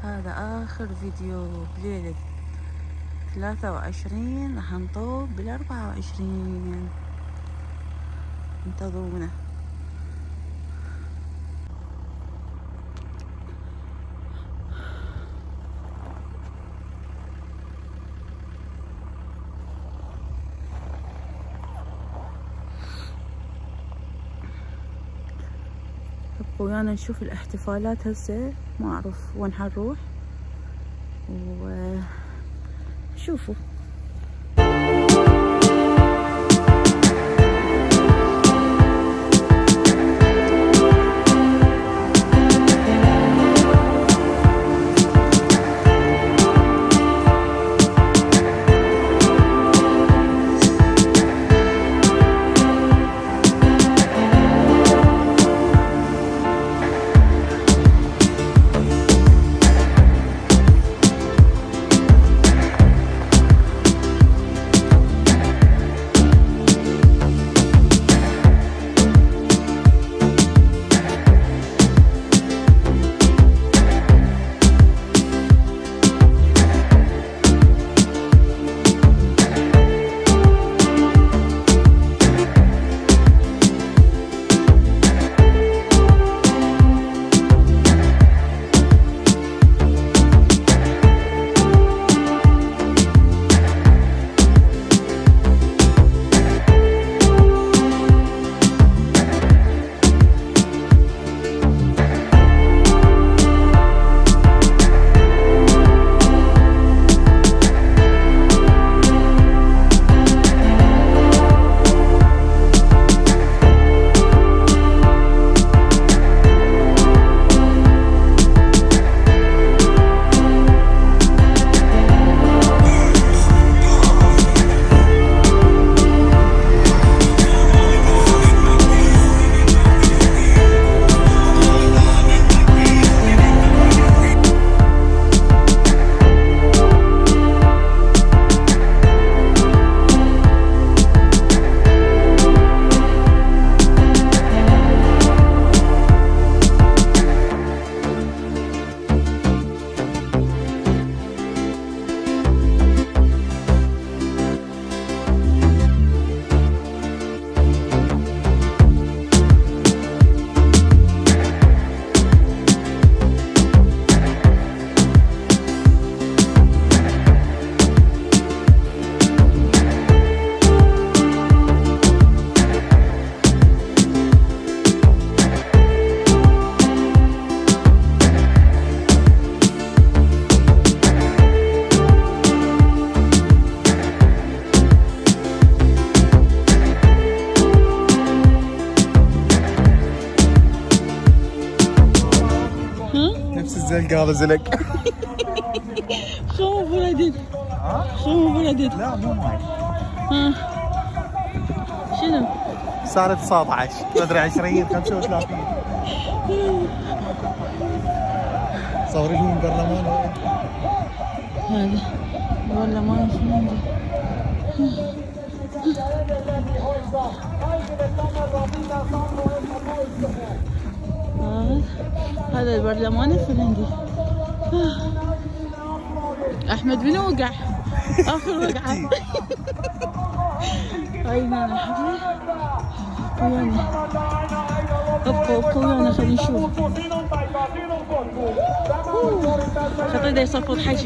هذا آخر فيديو بليلة 23، راح نطوب بال24. انتظرونا. ابقوا ويانا نشوف الاحتفالات هسه، ما اعرف وين حنروح وشوفوا. زلق هذا زلق. شو بلدت؟ شو بلدت؟ لا مو ماي. شنو؟ صارت 19 ما ادري 20 35. صوري لهم برلمان هذا برلمان شنو؟ هذا البرلمان الفنلندي. احمد من وقع اخر وقعه. هاي نانا حبيبي ويانا، ابقوا ويانا خلينا نشوف. خطير ده يصفط حكي.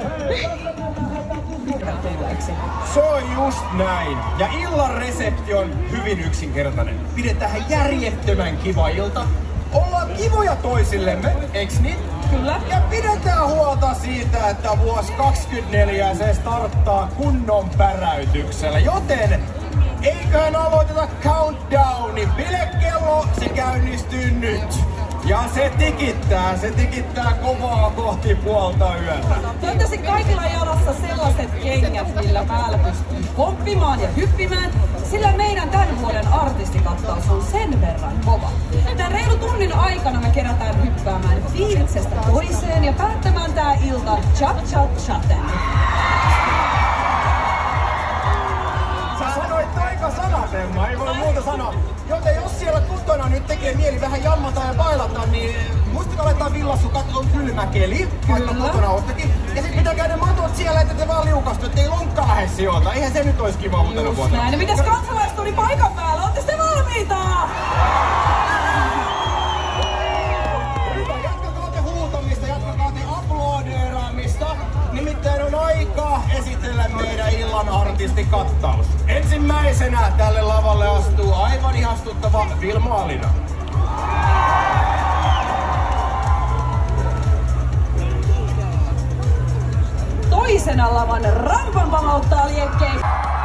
Se on just näin. Ja illan resepti on hyvin yksinkertainen. Pidetään järjettömän kiva ilta. Ollaan kivoja toisillemme, eiks niin? Kyllä. Ja pidetään huolta siitä, että vuosi 24 se starttaa kunnon päräytyksellä. Joten eiköhän aloiteta countdowni. Bilekello, se käynnistyy nyt. Ja se tikittää kovaa kohti puolta yötä. Toivottavasti kaikilla jalassa sellaiset kengät, millä päällä pystyy pomppimaan ja hyppimään, sillä meidän tämän vuoden artistikattaus on sen verran kova. Tämän reilu tunnin aikana me kerätään hyppäämään fiiliksestä toiseen ja päättämään tää ilta cha-cha-chaten. Sä sanoit taikasana, Emma, ei voi muuta sanoa. Joten jos siellä kotona nyt tekee mieli vähän jammata ja bailata, niin Muistakaa laittaa villasukat, on kylmä keli, vaikka kotona oottakin. Ja sit pitää käydä matot siellä, että te vaan liukastu, ettei lonkka lähde sijoilta. Eihän se nyt ois kiva uutena vuotena. Näin, no mitäs kansalaiset oli paikan päällä? Ootte te valmiita? Hyvä, jatkakaa te huutamista, jatkakaa te aplodeeraamista. Nimittäin on aika esitellä meidän illan artistikattaus. Ensimmäisenä tälle lavalle astuu aivan ihastuttava Vilma Alina. Toisena lavan rampan pamauttaa liekkeen.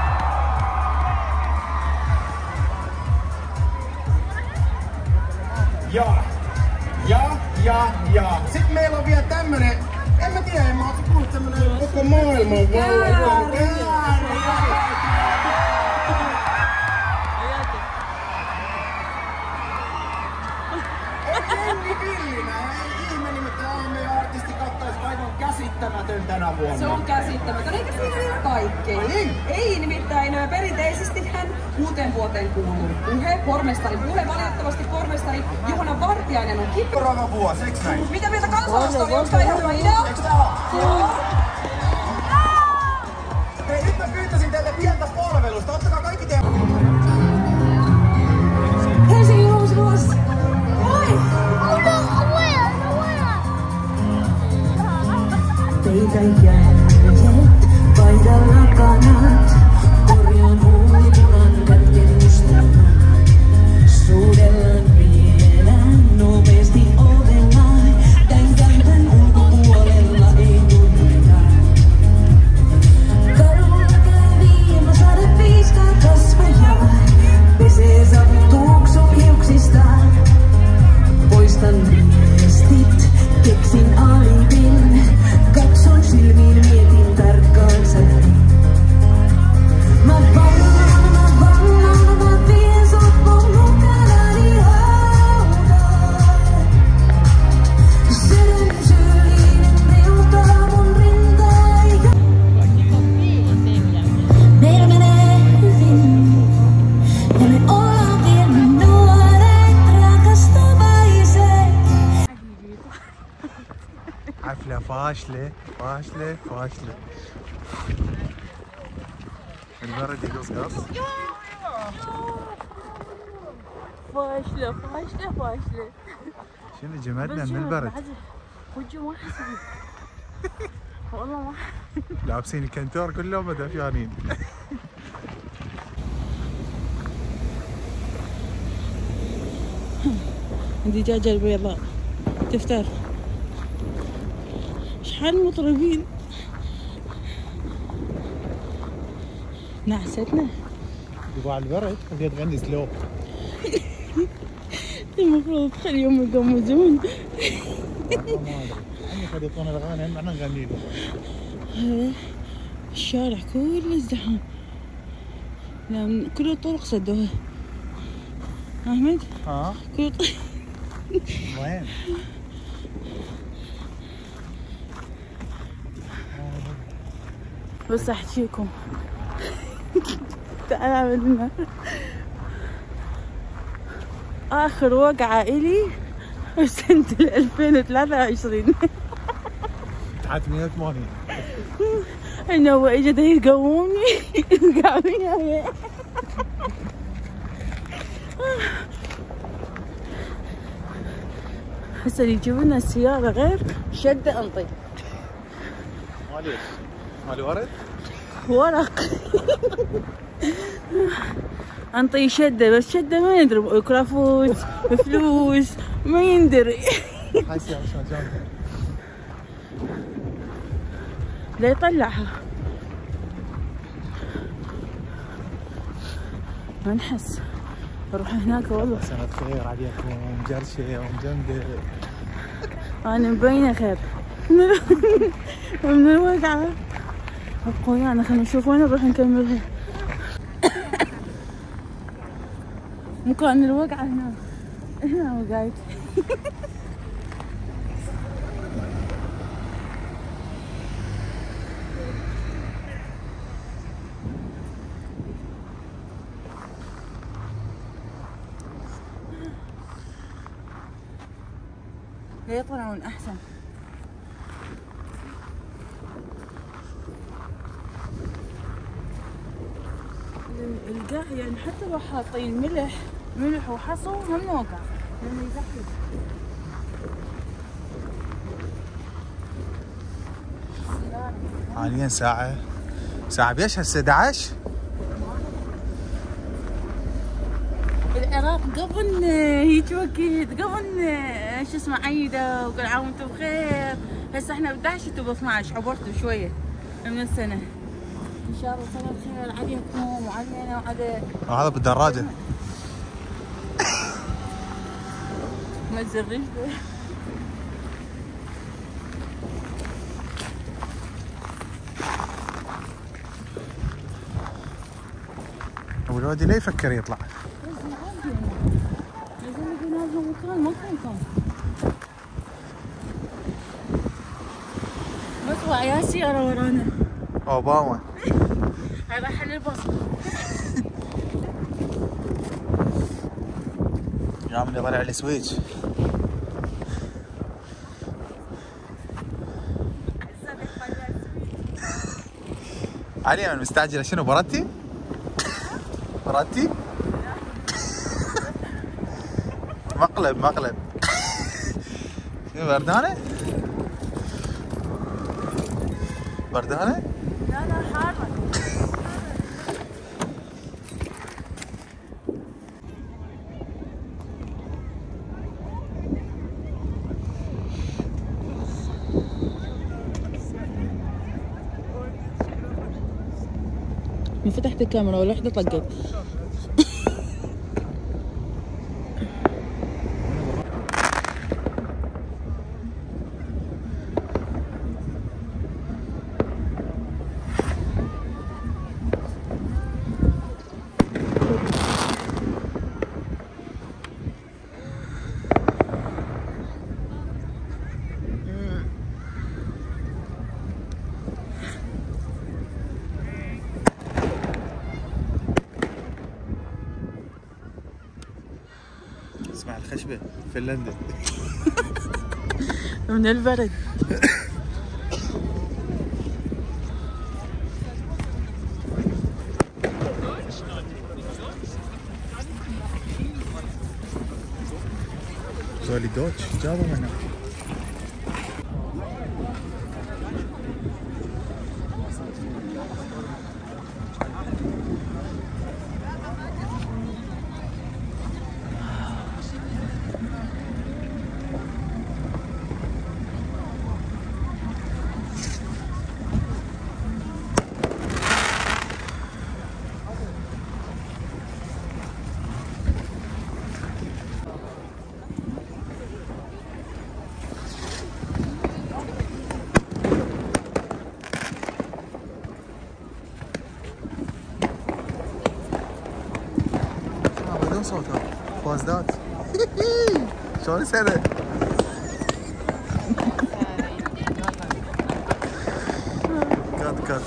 Ja. Sitten meillä on vielä tämmönen, en mä tiedä, mä oon kuullut tämmönen koko maailman vallan. Jenni Villinä, ei ihme nimittäin on meidän artistikattaus aivan käsittämätön tänä vuonna. Se on käsittämätön, eikä siinä vielä kaikkea. Ei nimittäin perinteisesti hän uuteen vuoteen kuuluu pormestarin puhe. Valitettavasti pormestari Juhana Vartiainen on kipeä. Seuraava vuosi, eiks näin? Mitä mieltä kansalaiset oli? Onks tää ihan hyvä idea? Eiks tää oo? Hei, nyt mä pyytäisin teille pientä palvelusta. Ottakaa kaikki teidän... Helsingin uusi vuosi! Moi! Teitä jäljet, paidalla kanat, korjaan huulipunan kätken mustamaan. Suudellaan vielä, nopeasti ovellaan, tän kämpän ulkopuolella ei tunneta. Kadulla käy mä saada piiskaa kasvoja, pesee sattuuksun hiuksistaan. Poistan viestit, keksin alibin, katson silmiin, mietin tarkkaan sävin. Mä vien sut mun mukanani haudaan. Sydän syyllinen reuttaa mun rintaa. Meillä menee hyvin, ja me ollaan vielä nuoret rakastuvaiset. حفلة فاشلة. البرد يقصقص. فاشلة. شنو جمدنا من البرد. وجه ما حسبي والله ما لابسين الكنتور كلهم مدافعين. الدجاجة البيضاء تفتر. شحال مطربين نعستنا. يبغى البرد وهي تغني سلو. المفروض تخليهم يقمزون. عندي قد يعطونا الاغاني احنا نغني له. الشارع كله ازدحام، لأن كل الطرق سدوها. أحمد؟ ها؟ كل وين؟ بس أحكيكم تعال عملنا آخر وقعة إلي سنة 2023. تعبت 180. إنه هو إجا يقومني قاوية. هسه يجيبوا لنا السيارة غير شدة أنطي. ماليش مالي ورد؟ ورق. أنطي شدة، بس شدة ما يندري كرافوس بفلوس ما يندري. حاسس يا شلون جامدة. لا يطلعها ما نحس. بروح هناك والله سنة خير عليكم مجرشة ومجمدة. أنا مبينة خير من الوقعة. ابقوا ويانا خلينا نشوف وين نروح نكملها. مكان الوقعة هنا وقاعد. يطلعون احسن. القاع يعني حتى لو حاطين ملح وحصو هم نوقع لانه يزحف. حاليا ساعة بيش هسه 11. العراق قبل هيك وقت قبل شو اسمه عيدة وكل عام وانتم بخير. هسه احنا ب 11 وانتم ب 12 عبرتوا شوية من السنة. ان شاء الله سنة خير عليكم وعلينا وعلى هذا بالدراجة. ما تزرش ابو الوادي ليه يفكر يطلع؟ مطلع يا سيارة ورانا. اوباما. هاي راح الباص. يا من طلع السويتش. علي من مستعجلة شنو بردتي؟ بردتي؟ مقلب. شنو بردانة؟ بردانة؟ لا حارة. من فتحت الكاميرا ولا وحدة طقت. اسمع الخشبة فنلندا. من البرد. زولي دوتش جابوا منها. بدون صوت فازدات. شلون سنة؟ كات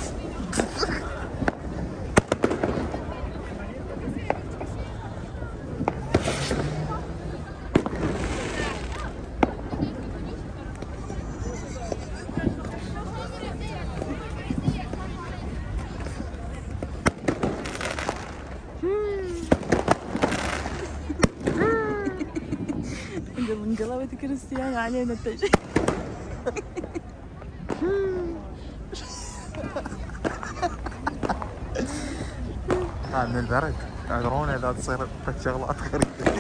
انقلبت كريستيانو علينا التجي. من البرد. اعذرونا اذا تصير شغلات غريبة.